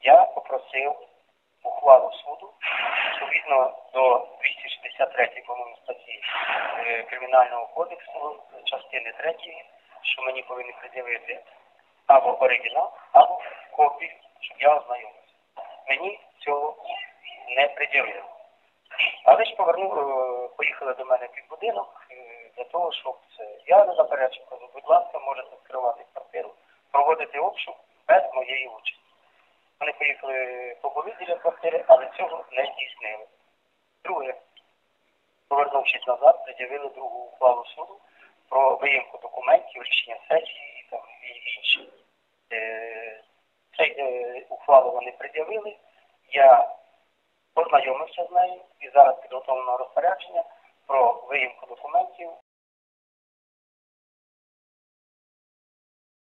Я попросив ухвалу суду, відповідно до 263 по-моєму, статті Кримінального кодексу, частини 3, що мені повинні пред'явити або оригінал, або копію, щоб я ознайомився. Мені цього не пред'явили. Але ж поїхали до мене під будинок для того, щоб я не заперечив, кажу, будь ласка, можете відкривати квартиру, проводити обшук без моєї участі. Вони поїхали побули біля квартири, але цього не здійснили. Друге, повернувшись назад, пред'явили другу ухвалу суду про виїмку документів, рішення сесії і інше. Цей ухвалу вони пред'явили, я познайомився з нею і зараз підготовлено розпорядження про виїмку документів